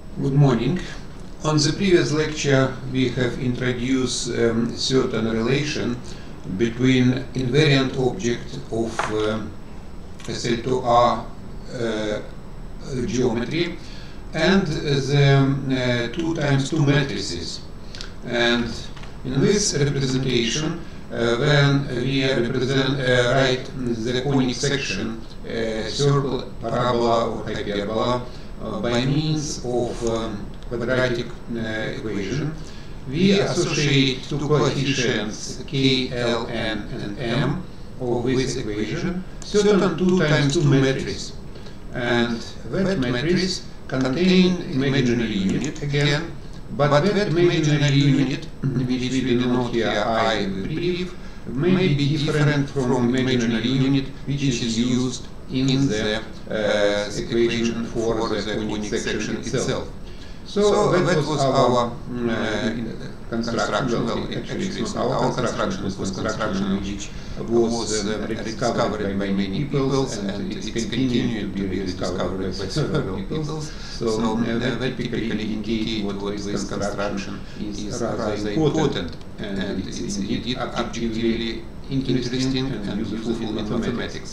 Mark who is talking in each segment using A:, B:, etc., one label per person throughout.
A: Good morning. On the previous lecture, we have introduced certain relation between invariant object of SL2R geometry and the 2 times 2 matrices. And in this representation, when we write the conic section, circle, parabola, or hyperbola, by means of quadratic equation, we associate two coefficients k, l, n, and m of this equation certain 2 times 2 matrices. And that matrix contains imaginary unit again, but that imaginary unit, which we denote here I with brief, may be different from imaginary unit which is used in the equation for the conic section itself. So that was our construction. Well, actually it's not our construction, it was construction which was rediscovered by many people, and it's continued to be rediscovered by several people. So that typically indicates what this construction is rather important, and it's indeed objectively interesting and useful in mathematics.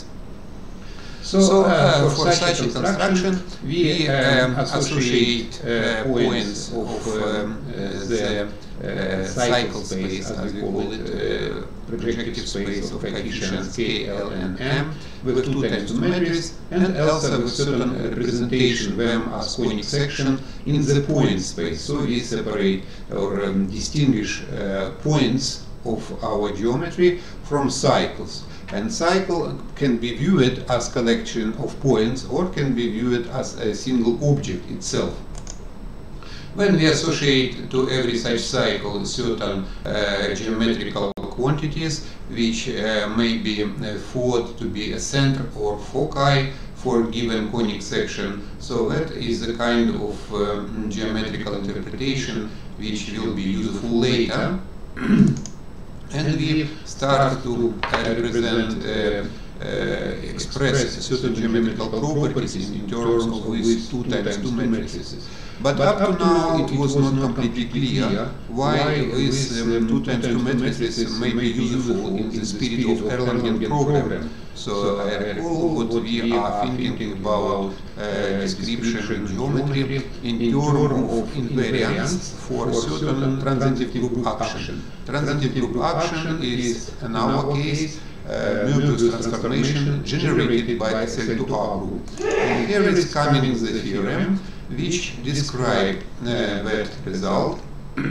A: So for such a construction, we associate points of the cycle space, as we call it, projective space of coefficients k, l, and m, with 2 times 2 matrices, and also with certain representation of them as conic section in the point space. So we separate or distinguish points of our geometry from cycles. And cycle can be viewed as collection of points or can be viewed as a single object itself. When we associate to every such cycle certain geometrical quantities which may be thought to be a center or foci for a given conic section, so that is a kind of geometrical interpretation which will be useful later. And we start to represent, express certain geometrical properties in terms of these 2 times 2 matrices. But up to now it was not completely clear why these 2 times 2 matrices may be useful in the spirit of Erlangen program. So I recall what we are thinking about description geometry in terms of invariants for certain transitive group action. Transitive group action is, in our case, Moebius transformation generated by SL2R group. And here is coming the theorem which describe that result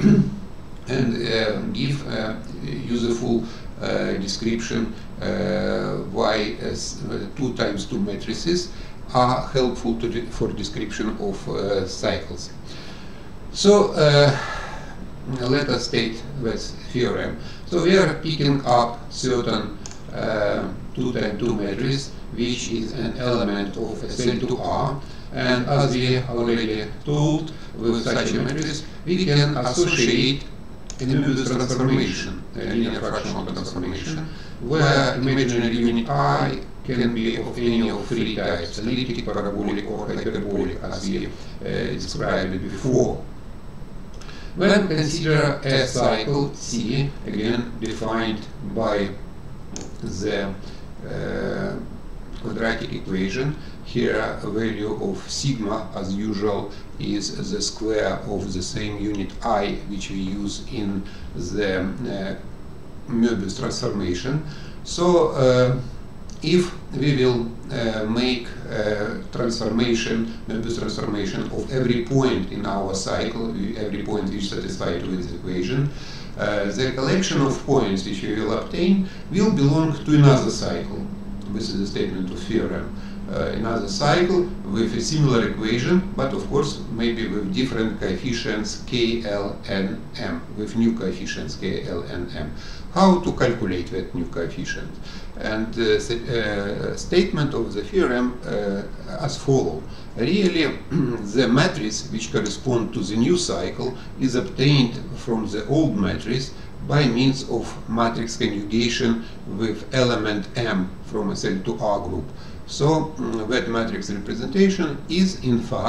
A: and give a useful description why 2 times 2 matrices are helpful for description of cycles. So let us state this theorem. So we are picking up certain 2 times 2 matrix which is an element of SL2R, and as we already told, with such a matrix we can associate a Moebius transformation, a linear fractional transformation, where imaginary unit I can be of any of 3 types, elliptic, parabolic, or hyperbolic, as we described it before. When we consider a cycle C, again defined by the quadratic equation, here a value of sigma, as usual, is the square of the same unit I which we use in the Moebius transformation. So if we will make transformation, Moebius transformation of every point in our cycle, every point which satisfies with this equation, the collection of points which we will obtain will belong to another cycle. This is the statement of theorem. Another cycle with a similar equation, but of course maybe with different coefficients k, l, and m, with new coefficients k, l, and m. How to calculate that new coefficient? And the statement of the theorem as follows. Really, the matrix which corresponds to the new cycle is obtained from the old matrix by means of matrix conjugation with element m from SL2R group. So that matrix representation is in fact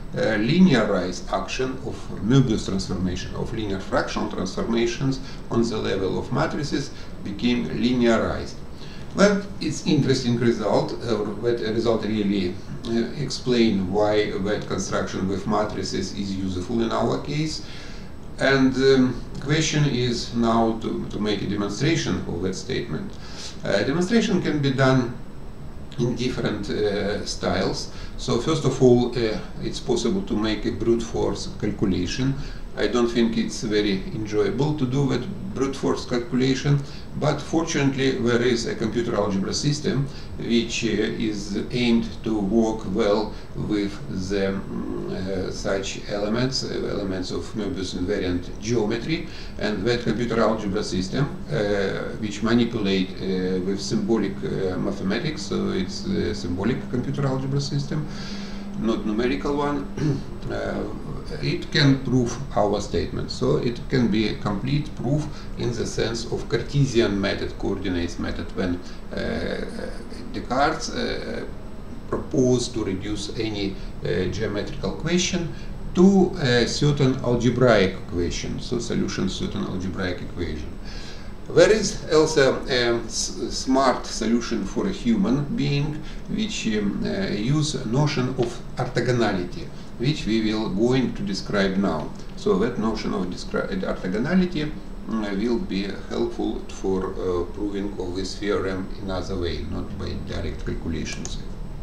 A: linearized action of Moebius transformation, of linear fractional transformations on the level of matrices became linearized. Well, it's interesting result. That result really explain why that construction with matrices is useful in our case. And the question is now to make a demonstration of that statement. Demonstration can be done in different styles. So first of all, it's possible to make a brute force calculation. I don't think it's very enjoyable to do that brute force calculation, but fortunately there is a computer algebra system which is aimed to work well with the such elements of Moebius invariant geometry, and that computer algebra system which manipulate with symbolic mathematics, so it's a symbolic computer algebra system, not numerical one. It can prove our statement. So it can be a complete proof in the sense of Cartesian method, coordinates method, when Descartes proposed to reduce any geometrical question to a certain algebraic equation, so solution certain algebraic equation. There is also a smart solution for a human being which use a notion of orthogonality, which we will going to describe now. So that notion of orthogonality will be helpful for proving of this theorem in other way, not by direct calculations.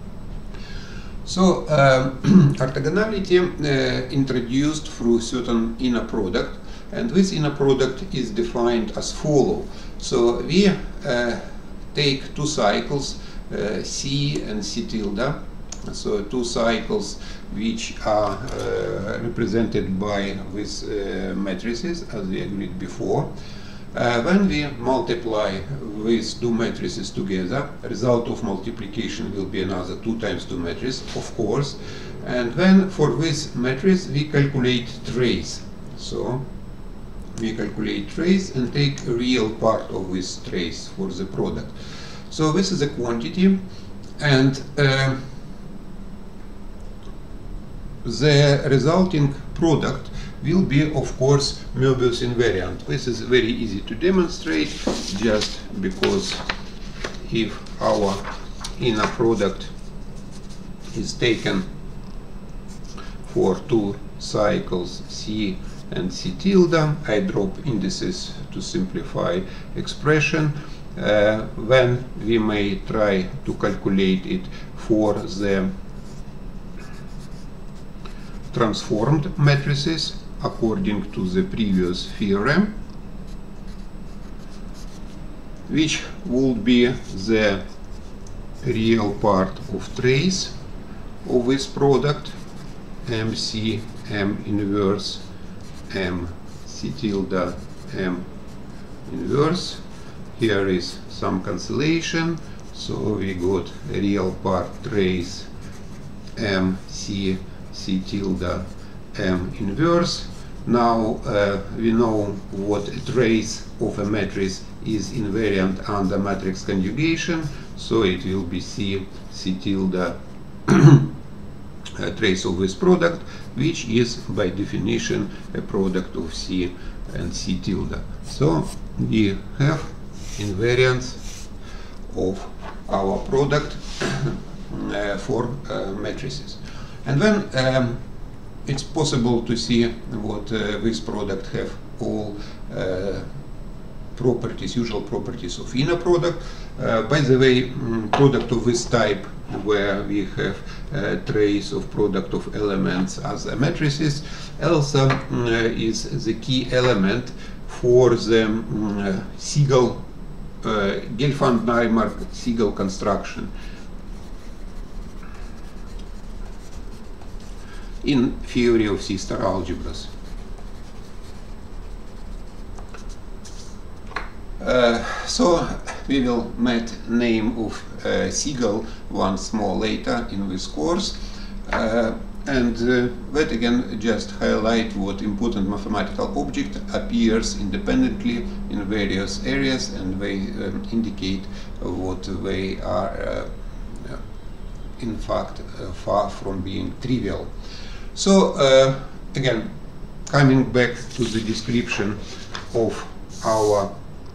A: So orthogonality introduced through certain inner product, and this inner product is defined as follow. So we take two cycles, C and C tilde, so two cycles which are represented by these matrices, as we agreed before. When we multiply these two matrices together, result of multiplication will be another 2 times 2 matrices, of course. And then for this matrix we calculate trace. So we calculate trace and take a real part of this trace for the product. So this is a quantity, and the resulting product will be, of course, Moebius invariant. This is very easy to demonstrate, just because if our inner product is taken for two cycles C and C tilde, I drop indices to simplify expression. Then we may try to calculate it for the transformed matrices according to the previous theorem, which would be the real part of trace of this product, MC, M inverse, M C tilde, M inverse. Here is some cancellation, so we got a real part trace M C C tilde M inverse. Now we know what a trace of a matrix is invariant under matrix conjugation, so it will be C C tilde trace of this product, which is by definition a product of C and C tilde. So we have invariance of our product for matrices. And then it's possible to see what this product have all properties, usual properties of inner product. By the way, product of this type, where we have a trace of product of elements as a matrices, also is the key element for the Siegel, Gelfand-Naimark-Siegel construction in theory of C-star algebras. So we will meet name of Siegel once more later in this course, and that again just highlight what important mathematical object appears independently in various areas, and they indicate what they are in fact far from being trivial. So again, coming back to the description of our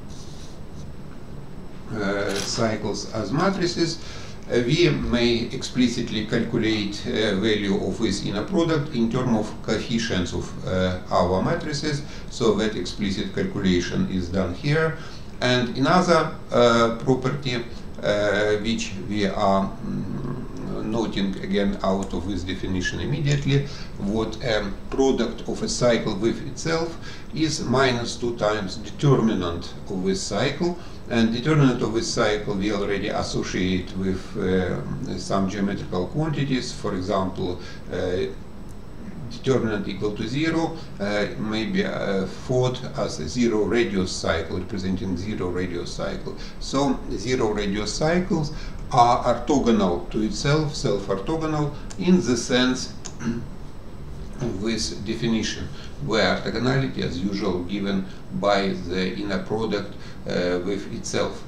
A: cycles as matrices, we may explicitly calculate value of this inner product in terms of coefficients of our matrices. So that explicit calculation is done here. And another property which we are noting again out of this definition immediately, what a product of a cycle with itself is minus 2 times determinant of this cycle. And determinant of this cycle we already associate with some geometrical quantities. For example, determinant equal to 0 may be thought as a zero radius cycle, representing zero radius cycle. So zero radius cycles are orthogonal to itself, self-orthogonal, in the sense of this definition, where orthogonality, as usual, given by the inner product with itself,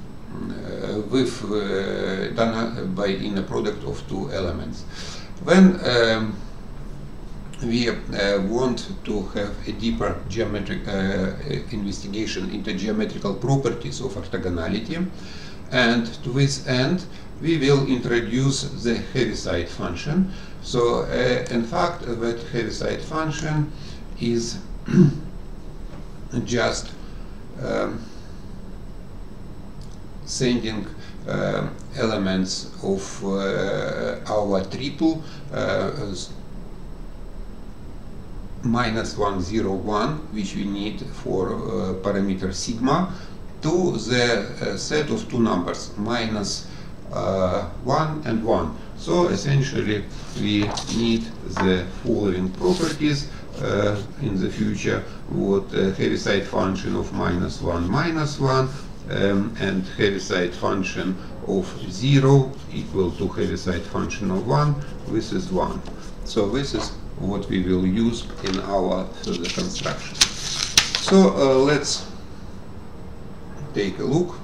A: done by inner product of two elements. When we want to have a deeper geometric investigation into geometrical properties of orthogonality, and to this end we will introduce the Heaviside function. So in fact that Heaviside function is just sending elements of our triple minus 1, 0, 1, which we need for parameter sigma, to the set of two numbers, minus 1 and 1. So essentially we need the following properties in the future: what Heaviside function of minus 1, and Heaviside function of 0 equal to Heaviside function of 1. This is 1. So this is what we will use in our further construction. So let's take a look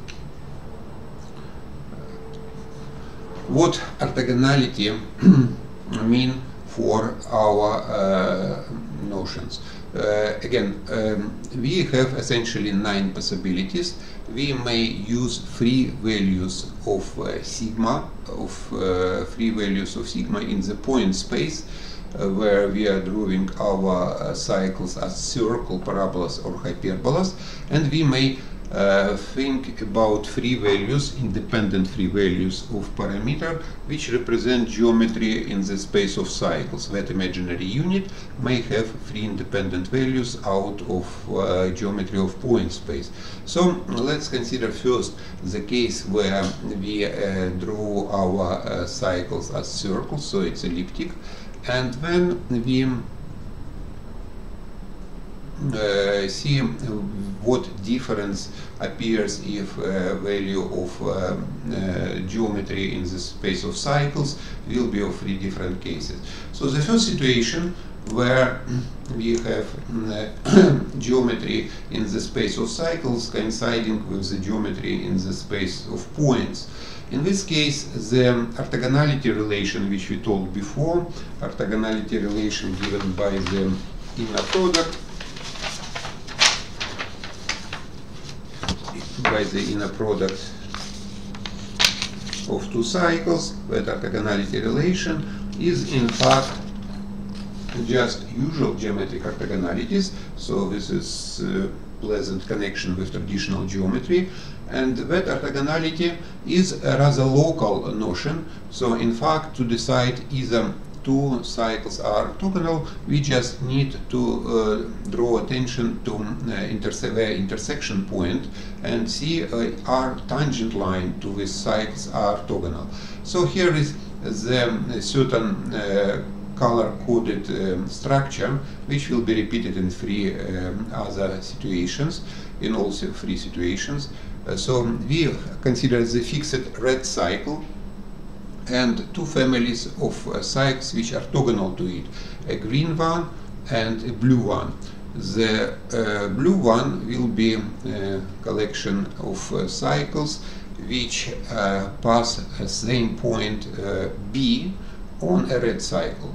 A: what orthogonality mean for our notions. Again, we have essentially 9 possibilities. We may use free values of sigma, in the point space, where we are drawing our cycles as circle, parabolas, or hyperbolas, and we may think about free values, independent free values of parameter, which represent geometry in the space of cycles. That imaginary unit may have free independent values out of geometry of point space. So let's consider first the case where we draw our cycles as circles, so it's elliptic, and then we see what difference appears if value of geometry in the space of cycles will be of 3 different cases. So the first situation, where we have geometry in the space of cycles coinciding with the geometry in the space of points. In this case, the orthogonality relation which we told before, orthogonality relation given by the inner product, of two cycles, that orthogonality relation is in fact just usual geometric orthogonalities. So this is pleasant connection with traditional geometry, and that orthogonality is a rather local notion. So in fact, to decide either two cycles are orthogonal, we just need to draw attention to the intersection point and see our tangent line to these cycles are orthogonal. So here is the certain color-coded structure, which will be repeated in 3 other situations, in also 3 situations. So we consider the fixed red cycle and 2 families of cycles which are orthogonal to it, a green one and a blue one. The blue one will be a collection of cycles which pass a same point B on a red cycle.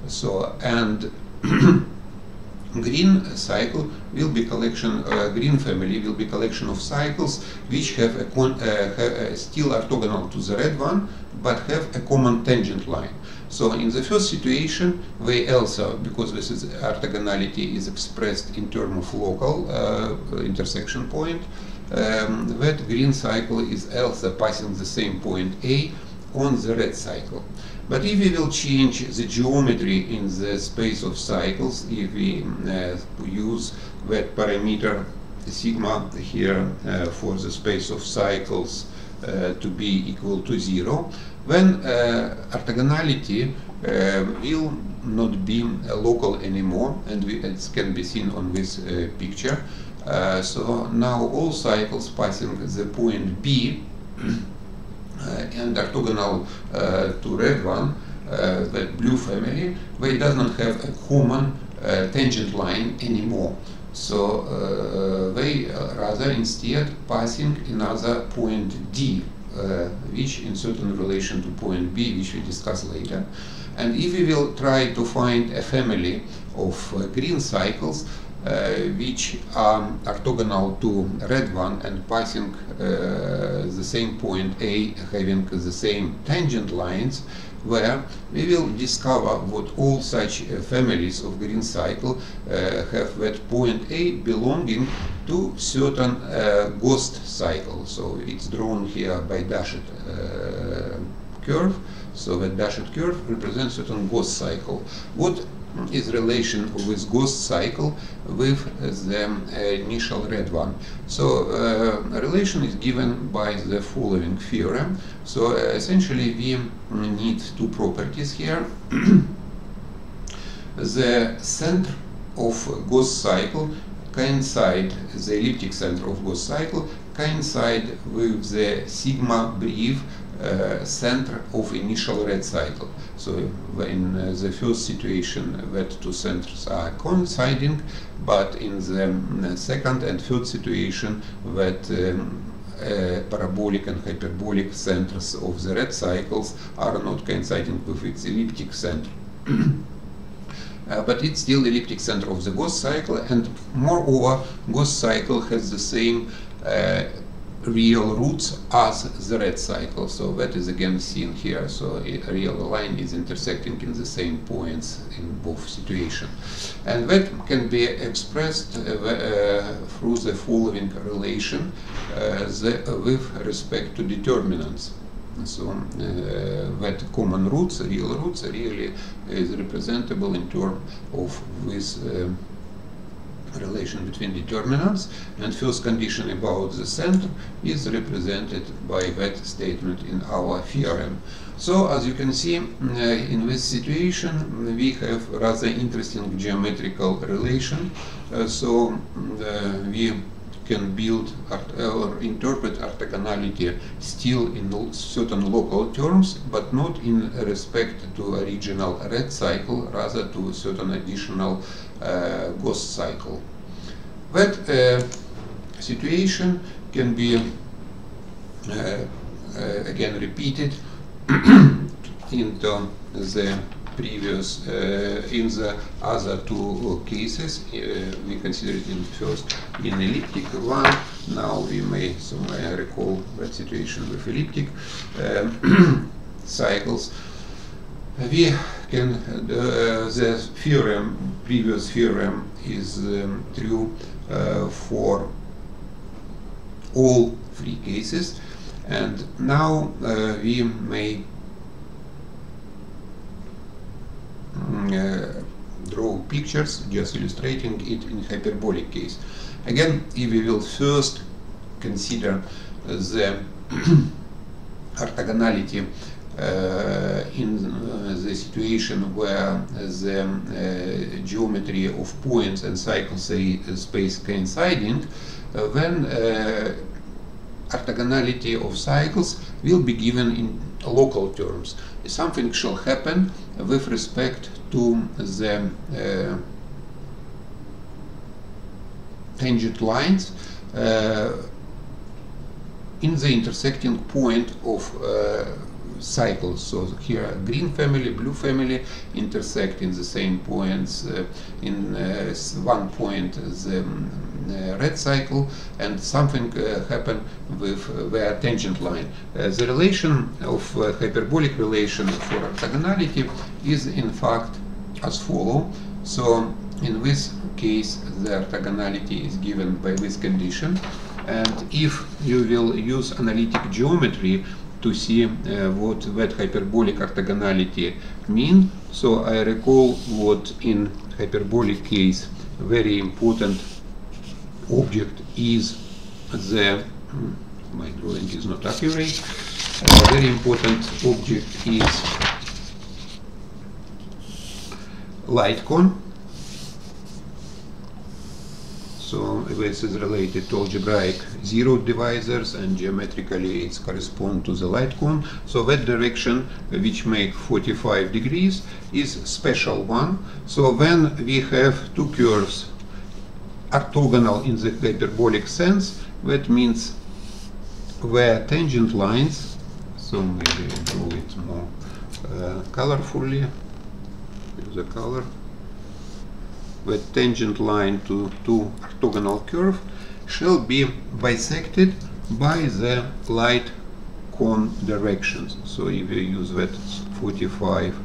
A: So, and green cycle will be collection, green family will be collection of cycles which have still orthogonal to the red one, but have a common tangent line. So in the first situation, they also, because this is orthogonality is expressed in terms of local intersection point, that green cycle is also passing the same point A on the red cycle. But if we will change the geometry in the space of cycles, if we use that parameter sigma here for the space of cycles to be equal to 0, then orthogonality will not be local anymore, and it can be seen on this picture. So now all cycles passing the point B and orthogonal to red one, the blue family, they does not have a common tangent line anymore. So they rather instead passing another point D, which in certain relation to point B, which we discuss later. And if we will try to find a family of green cycles which are orthogonal to red one and passing the same point A, having the same tangent lines, where we will discover what all such families of green cycle have that point A belonging to certain ghost cycle. So it's drawn here by dashed curve. So that dashed curve represents certain ghost cycle. What is relation with ghost cycle with the initial red one? So relation is given by the following theorem. So essentially we need two properties here. The center of ghost cycle coincide, the elliptic center of ghost cycle coincide with the sigma brief center of initial red cycle. So in the first situation that two centers are coinciding, but in the second and third situation that parabolic and hyperbolic centers of the red cycles are not coinciding with its elliptic center. But it's still elliptic center of the ghost cycle, and moreover ghost cycle has the same real roots as the red cycle. So that is again seen here. So a real line is intersecting in the same points in both situations. And that can be expressed through the following relation with respect to determinants. So that common roots, real roots, really is representable in terms of this relation between determinants, and first condition about the center is represented by that statement in our theorem. So as you can see, in this situation we have rather interesting geometrical relation. So we can build or interpret orthogonality still in certain local terms, but not in respect to original red cycle, rather to certain additional ghost cycle. That situation can be again repeated into the previous, in the other two cases. We considered it first in elliptic one. Now we may somewhere recall that situation with elliptic cycles. We can, the theorem, previous theorem is true for all three cases, and now we may draw pictures just illustrating it in hyperbolic case. Again, if we will first consider the orthogonality in the situation where the geometry of points and cycle space coinciding, then orthogonality of cycles will be given in local terms. Something shall happen with respect to the tangent lines in the intersecting point of cycles. So here green family, blue family intersect in the same points. In one point the red cycle, and something happened with their tangent line. The relation of hyperbolic relation for orthogonality is in fact as follow. So in this case the orthogonality is given by this condition, and if you will use analytic geometry to see what that hyperbolic orthogonality mean, so I recall what in hyperbolic case very important object is the my drawing is not accurate. Very important object is light cone. So this is related to algebraic zero divisors, and geometrically it corresponds to the light cone. So that direction which make 45 degrees is special one. So when we have two curves orthogonal in the hyperbolic sense, that means where tangent lines, so maybe I draw it more colorfully with the color, the tangent line to two orthogonal curve shall be bisected by the light cone directions. So if you use that 45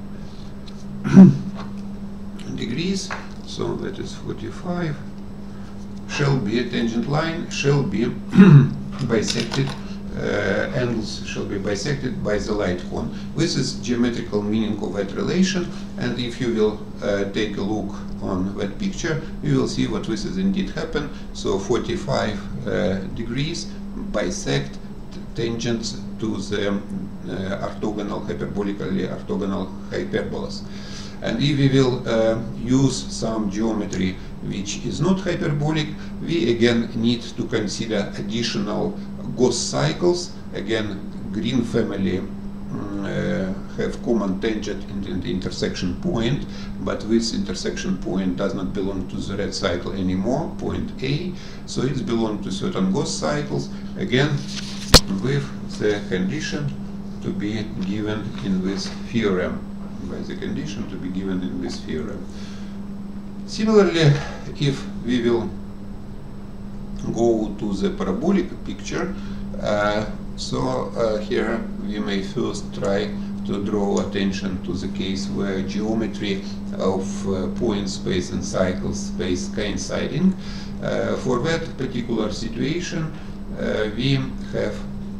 A: degrees, so that is 45, shall be a tangent line, shall be bisected, angles shall be bisected by the light cone. This is geometrical meaning of that relation, and if you will take a look on that picture, you will see what this is indeed happen. So 45 degrees bisect tangents to the orthogonal, hyperbolically orthogonal hyperbolas. And if we will use some geometry which is not hyperbolic, we again need to consider additional Gauss cycles. Again, green family have common tangent in the intersection point, but this intersection point does not belong to the red cycle anymore, point A, so it belongs to certain Gauss cycles, again with the condition to be given in this theorem, by the condition to be given in this theorem. Similarly, if we will go to the parabolic picture, here we may first try to draw attention to the case where geometry of point space and cycle space coinciding. For that particular situation, we have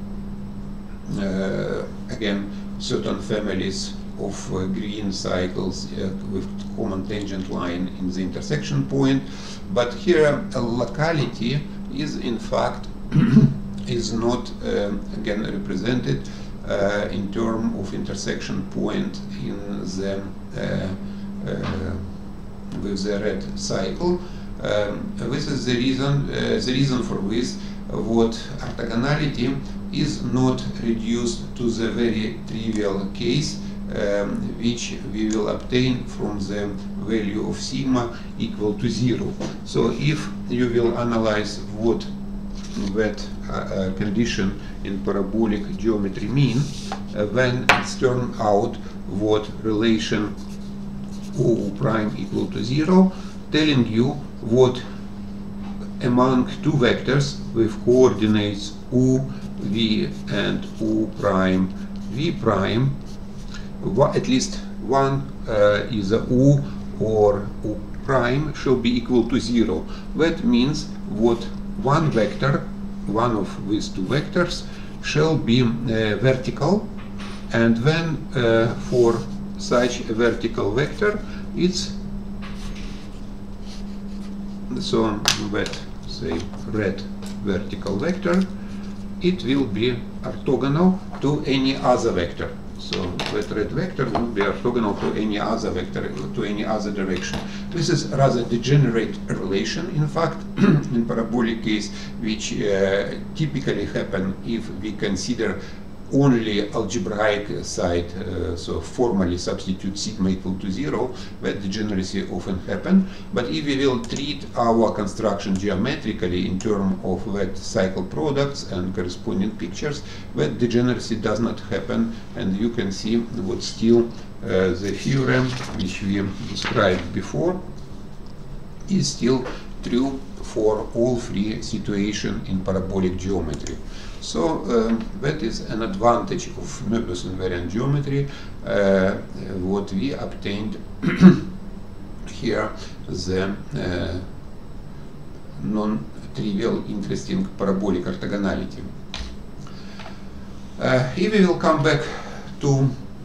A: again certain families of green cycles with common tangent line in the intersection point, but here a locality is in fact is not again represented in terms of intersection point in the with the red cycle. This is the reason for this, what orthogonality is not reduced to the very trivial case which we will obtain from the value of sigma equal to 0. So if you will analyze what that condition in parabolic geometry mean, when it's turned out what relation O prime equal to 0, telling you what among two vectors with coordinates U, V and U prime, V prime, at least one is a U or U prime shall be equal to 0. That means what one vector, one of these two vectors, shall be vertical, and when for such a vertical vector, it's so that say red vertical vector, it will be orthogonal to any other vector. So that red vector will be orthogonal to any other vector, to any other direction. This is rather degenerate relation, in fact, in parabolic case, which typically happen if we consider only algebraic side, so formally substitute sigma equal to 0, that degeneracy often happen. But if we will treat our construction geometrically in terms of that cycle products and corresponding pictures, that degeneracy does not happen, and you can see what still the theorem which we described before is still true for all three situations in parabolic geometry. So that is an advantage of Moebius invariant geometry, what we obtained here, the non-trivial interesting parabolic orthogonality. If we will come back to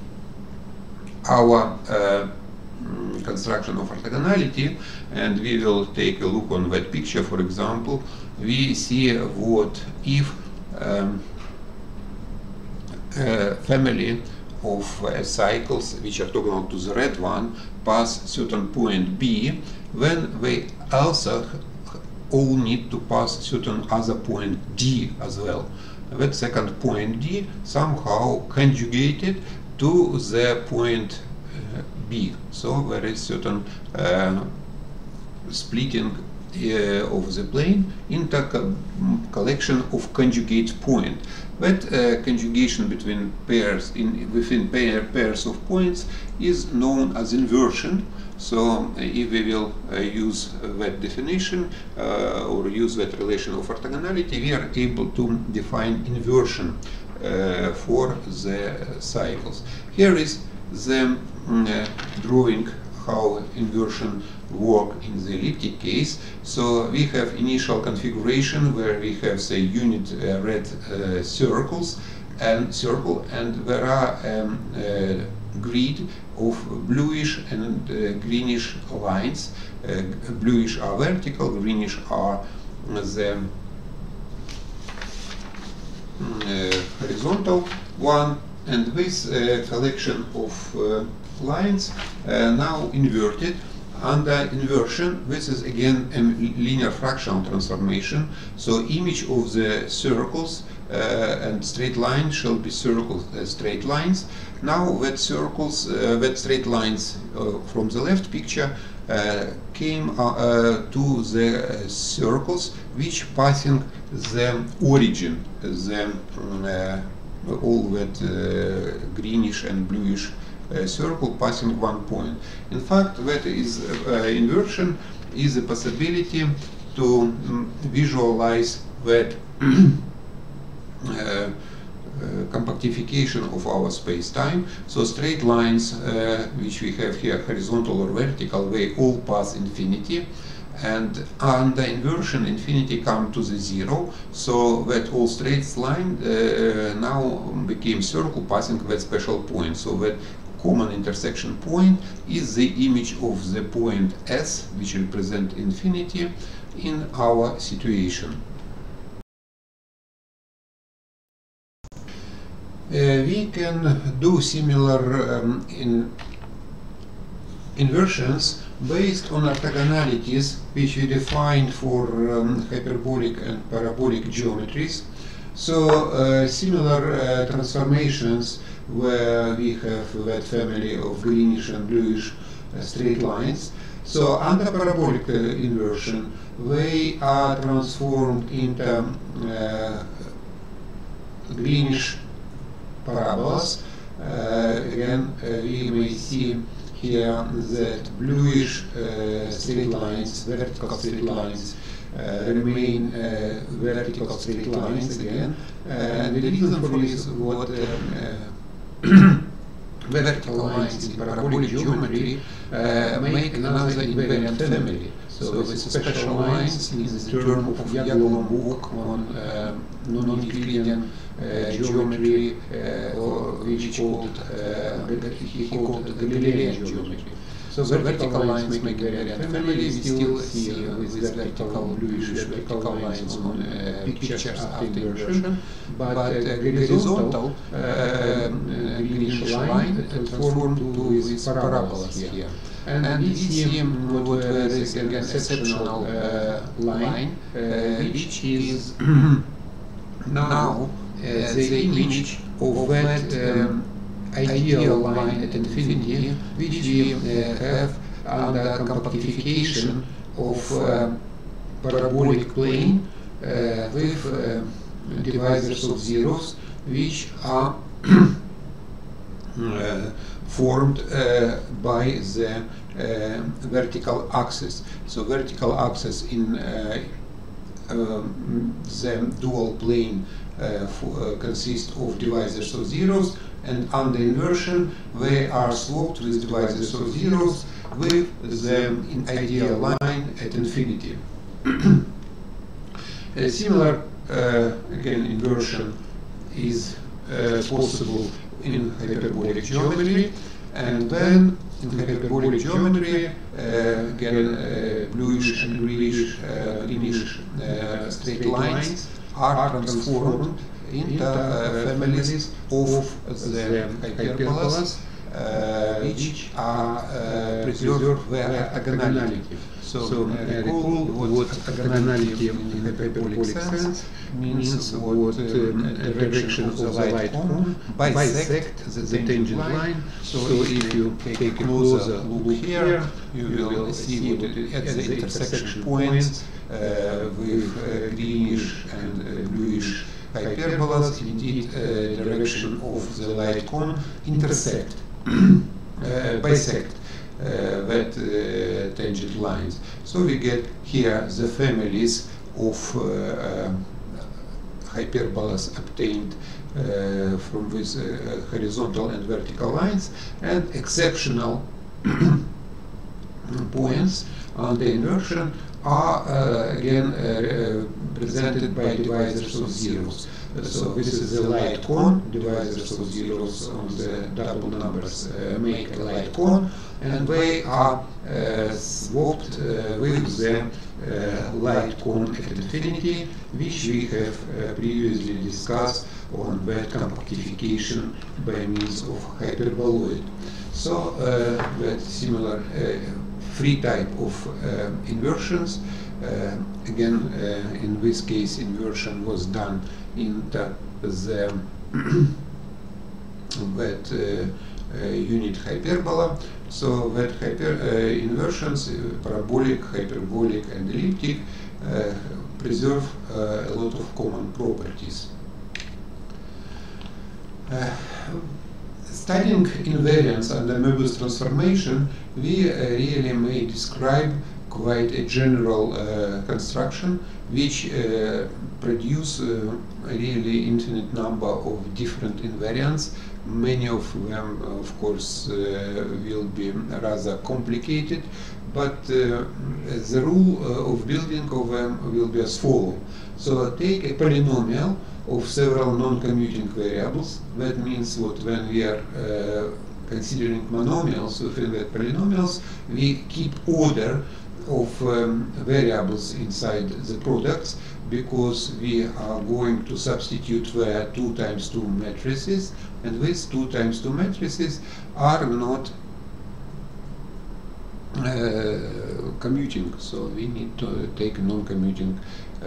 A: our construction of orthogonality, and we will take a look on that picture. For example, we see what if family of cycles which are orthogonal to the red one pass certain point B, when they also all need to pass certain other point D as well. That second point D somehow conjugated to the point B. So there is certain splitting of the plane into a collection of conjugate point. That conjugation between pairs within pairs of points is known as inversion. So if we will use that definition or use that relation of orthogonality, we are able to define inversion for the cycles. Here is the drawing how inversion work in the elliptic case. So we have initial configuration where we have, say, unit red circles and there are grid of bluish and greenish lines. Bluish are vertical, greenish are the horizontal one, and this collection of lines now inverted. Under inversion, this is again a linear fractional transformation. So image of the circles and straight lines shall be circles, straight lines. Now that circles, that straight lines from the left picture came to the circles which passing the origin, the all that greenish and bluish circle passing one point. In fact, that is inversion is a possibility to visualize that compactification of our space-time. So straight lines which we have here, horizontal or vertical, they all pass infinity, and under inversion infinity come to the zero, so that all straight line now became circle passing that special point. So that common intersection point is the image of the point S, which represent infinity in our situation. We can do similar inversions based on orthogonalities which we defined for hyperbolic and parabolic geometries. So similar transformations where we have that family of greenish and bluish straight lines. So under parabolic inversion, they are transformed into greenish parabolas. Again, we may see here that bluish straight lines, vertical straight lines, remain vertical straight lines again. And the reason for this is what vertical lines in parabolic geometry make another invariant family. So the special lines in the term of Yagelon book on non-Euclidean geometry, or which he called Galilean geometry. So vertical lines make invariant family. We still see with vertical bluish vertical lines on pictures after inversion, but horizontal greenish line transformed to these parabolas here. And we see what there is an exceptional line, which is now the image of that ideal line at infinity, which we have under compactification of parabolic plane with divisors of zeros, which are formed by the vertical axis. So vertical axis in the dual plane consists of divisors of zeros, and under inversion they are swapped with divisors of zeros with the ideal line at infinity. A similar again inversion is possible in hyperbolic geometry, and then in hyperbolic geometry again bluish and greenish straight lines are transformed into families of the hyperbolas which are preserved their orthogonality. So recall what orthogonality in hyperbolic sense means, what direction of the light cone bisect the tangent line. So if you take a closer look here, you will see that at the intersection points with greenish and bluish hyperbolas, indeed direction of the light cone intersect, bisect that tangent lines. So we get here the families of hyperbolas obtained from these horizontal and vertical lines, and exceptional points on the inversion are again presented by divisors of zeros. So this is the light cone, divisors of zeros on the double numbers make a light cone, and they are swapped with the light cone at infinity, which we have previously discussed on that compactification by means of hyperboloid. So that similar free type of inversions, again in this case inversion was done into the that unit hyperbola. So that inversions, parabolic, hyperbolic and elliptic, preserve a lot of common properties. Studying invariants under Moebius transformation, we really may describe quite a general construction which produce a really infinite number of different invariants. Many of them, of course, will be rather complicated, but the rule of building of them will be as follows. So take a polynomial of several non-commuting variables. That means what when we are considering monomials within that polynomials, we keep order of variables inside the products, because we are going to substitute their 2 times 2 matrices, and these 2 times 2 matrices are not commuting, so we need to take a non-commuting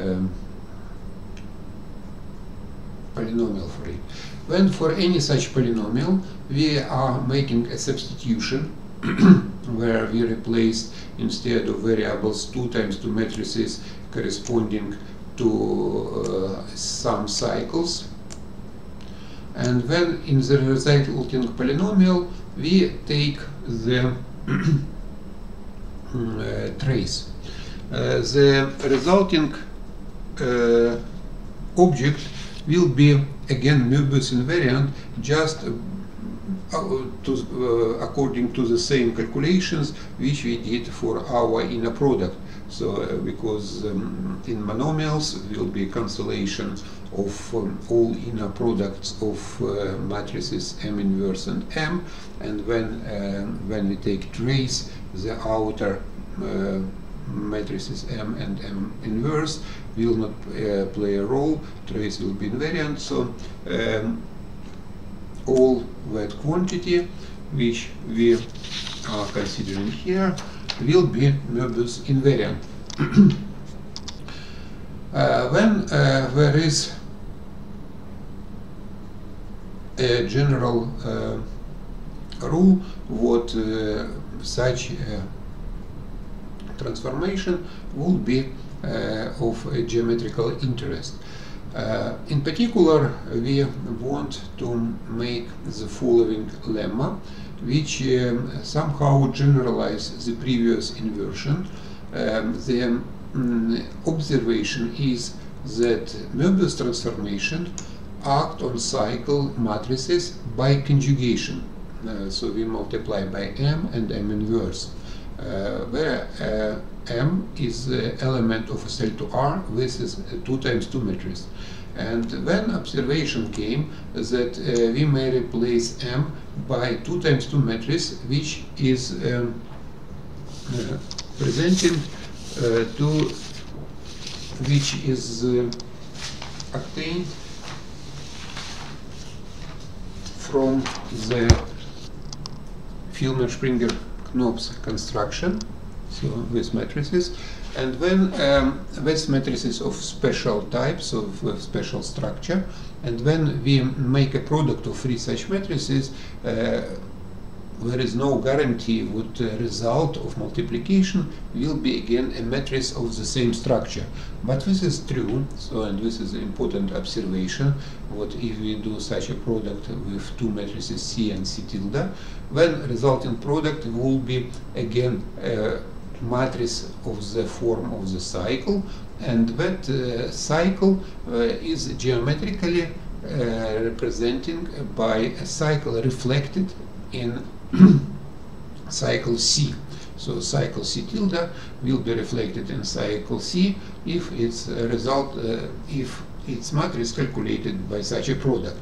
A: polynomial for it. When for any such polynomial we are making a substitution where we replace, instead of variables, 2 times 2 matrices corresponding to some cycles, and then in the resulting polynomial we take the trace. The resulting object will be again Moebius invariant, just according to the same calculations which we did for our inner product. So because in monomials will be cancellation of all inner products of matrices M inverse and M, and when we take trace, the outer matrices M and M inverse will not play a role, trace will be invariant. So all that quantity which we are considering here will be Moebius invariant. When there is a general rule what such transformation would be of a geometrical interest. In particular, we want to make the following lemma, which somehow generalize the previous inversion. The observation is that Moebius transformation act on cycle matrices by conjugation. So we multiply by M and M inverse, where M is the element of a cell to R. This is 2 times 2 matrix. And when observation came that we may replace M by 2 times 2 matrix, which is presenting which is obtained from the Filmer-Springer-Knopf construction, so with matrices. And when with matrices of special types, of special structure, and when we make a product of 3 such matrices, there is no guarantee what the result of multiplication will be again a matrix of the same structure. But this is true, so, and this is an important observation, what if we do such a product with 2 matrices C and C tilde, when resulting product will be again a matrix of the form of the cycle, and that cycle is geometrically representing by a cycle reflected in cycle C. So cycle C tilde will be reflected in cycle C if its result, if its matrix calculated by such a product.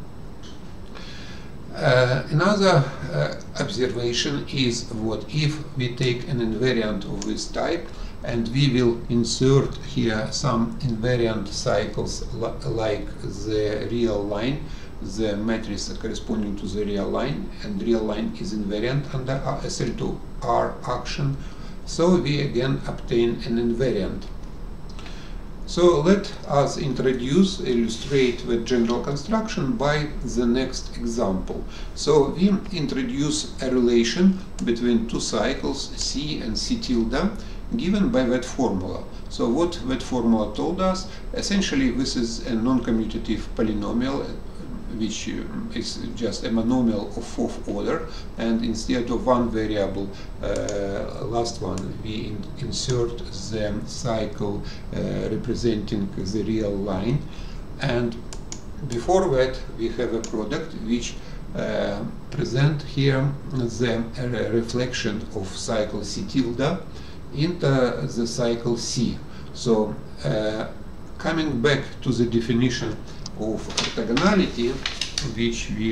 A: Another observation is what if we take an invariant of this type and we will insert here some invariant cycles like the real line, the matrix corresponding to the real line, and real line is invariant under SL to R action, so we again obtain an invariant. So let us illustrate the general construction by the next example. So we introduce a relation between 2 cycles C and C tilde given by that formula. So what that formula told us, essentially this is a non-commutative polynomial which is just a monomial of 4th order, and instead of one variable, last one, we insert the cycle representing the real line, and before that we have a product which present here the reflection of cycle C tilde into the cycle C. So coming back to the definition of orthogonality, which we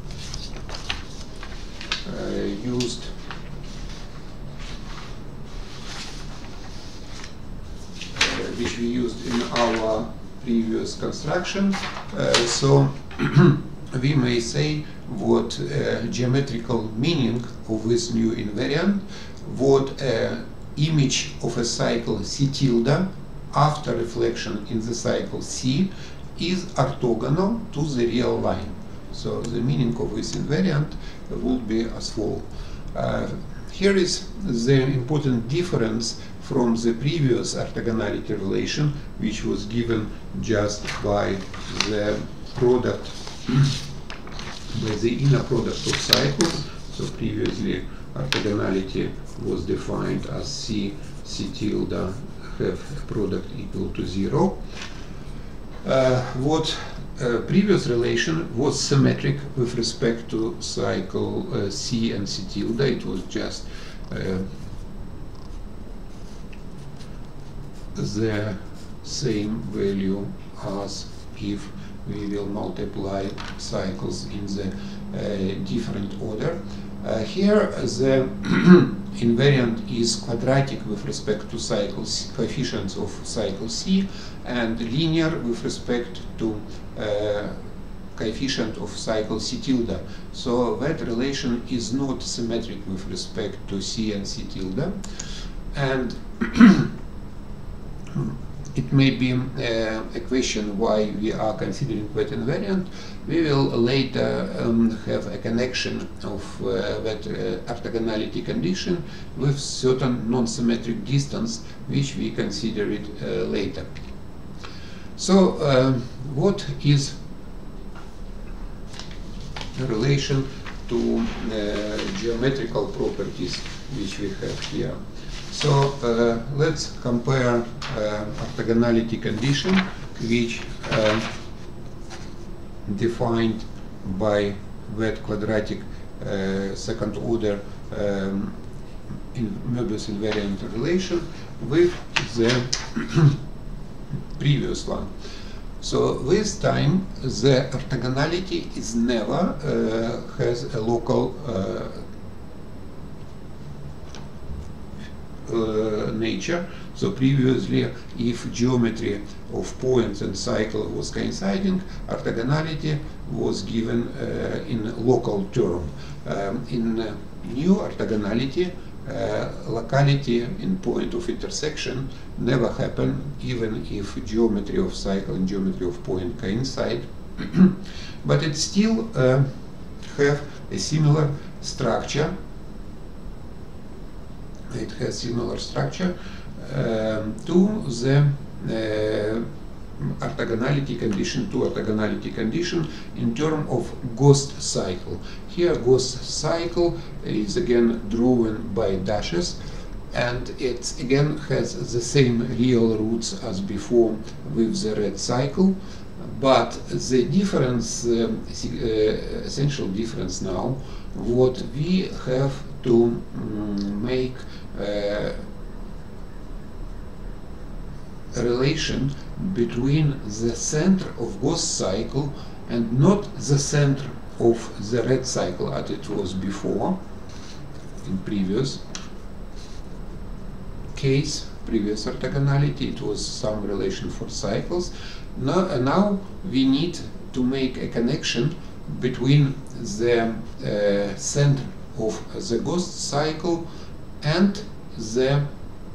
A: used in our previous construction. So we may say what geometrical meaning of this new invariant, what image of a cycle C tilde after reflection in the cycle C is orthogonal to the real line. So the meaning of this invariant would be as follows. Here is the important difference from the previous orthogonality relation, which was given just by the product, by the inner product of cycles. So previously orthogonality was defined as C tilde have a product equal to 0. What previous relation was symmetric with respect to cycle C and C tilde. It was just the same value as if we will multiply cycles in the different order. Here the invariant is quadratic with respect to cycles, coefficients of cycle C, and linear with respect to coefficient of cycle C tilde. So that relation is not symmetric with respect to C and C tilde. And it may be a question why we are considering that invariant. We will later have a connection of that orthogonality condition with certain non-symmetric distance, which we consider it later. So what is the relation to geometrical properties which we have here? So let's compare orthogonality condition, which defined by that quadratic second order Moebius invariant relation with the previous one. So this time the orthogonality is never has a local nature. So previously, if geometry of points and cycle was coinciding, orthogonality was given in local term. In new orthogonality, locality in point of intersection never happen, even if geometry of cycle and geometry of point coincide. But it still have a similar structure. It has similar structure to the orthogonality condition in terms of ghost cycle. Here ghost cycle is again drawn by dashes, and it again has the same real roots as before with the red cycle, but the difference, essential difference now, what we have to make a relation between the center of ghost cycle and not the center of the red cycle as it was before in previous case, previous orthogonality. It was some relation for cycles. Now we need to make a connection between the center of the ghost cycle and the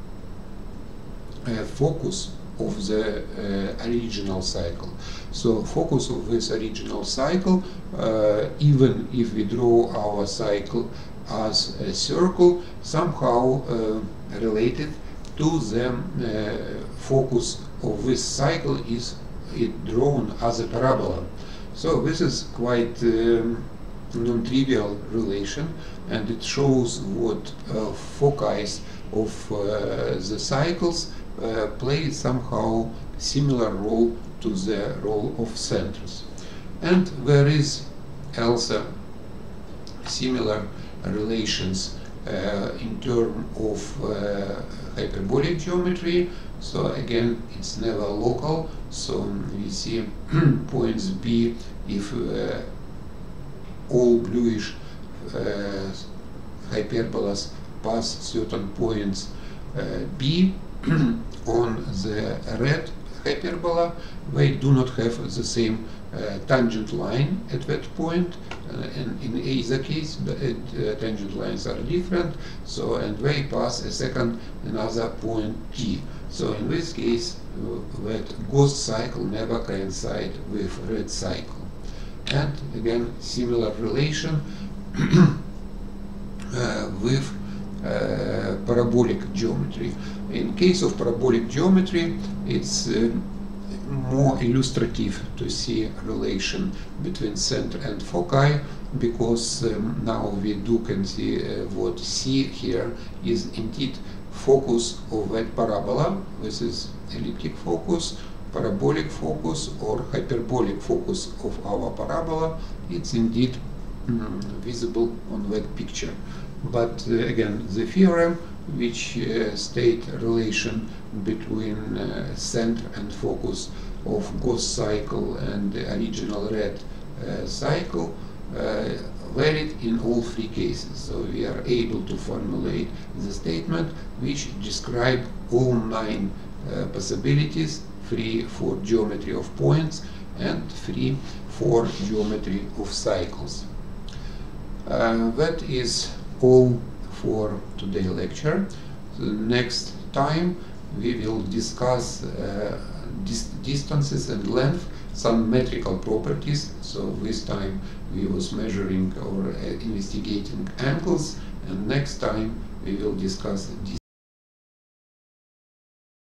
A: focus of the original cycle. So focus of this original cycle, even if we draw our cycle as a circle, somehow related to the focus of this cycle is it drawn as a parabola. So this is quite non-trivial relation, and it shows what foci of the cycles play somehow similar role to the role of centers. And there is also similar relations in terms of hyperbolic geometry. So again, it's never local. So we see points B if all bluish hyperbolas pass certain points B on the red hyperbola, they do not have the same tangent line at that point. And in either case, the tangent lines are different. So, and they pass a second another point T. So in this case, that ghost cycle never coincide with red cycle. And again, similar relation with parabolic geometry. In case of parabolic geometry, it's more illustrative to see relation between center and foci, because now we can see what C here is indeed focus of that parabola. This is elliptic focus, parabolic focus, or hyperbolic focus of our parabola. It's indeed visible on that picture. But again, the theorem which state relation between center and focus of ghost cycle and the original red cycle varied in all three cases. So we are able to formulate the statement which describe all 9 possibilities, 3 for geometry of points and 3 for geometry of cycles. That is all for today's lecture. So next time we will discuss distances and length, some metrical properties. So this time we was measuring or investigating angles, and next time we will discuss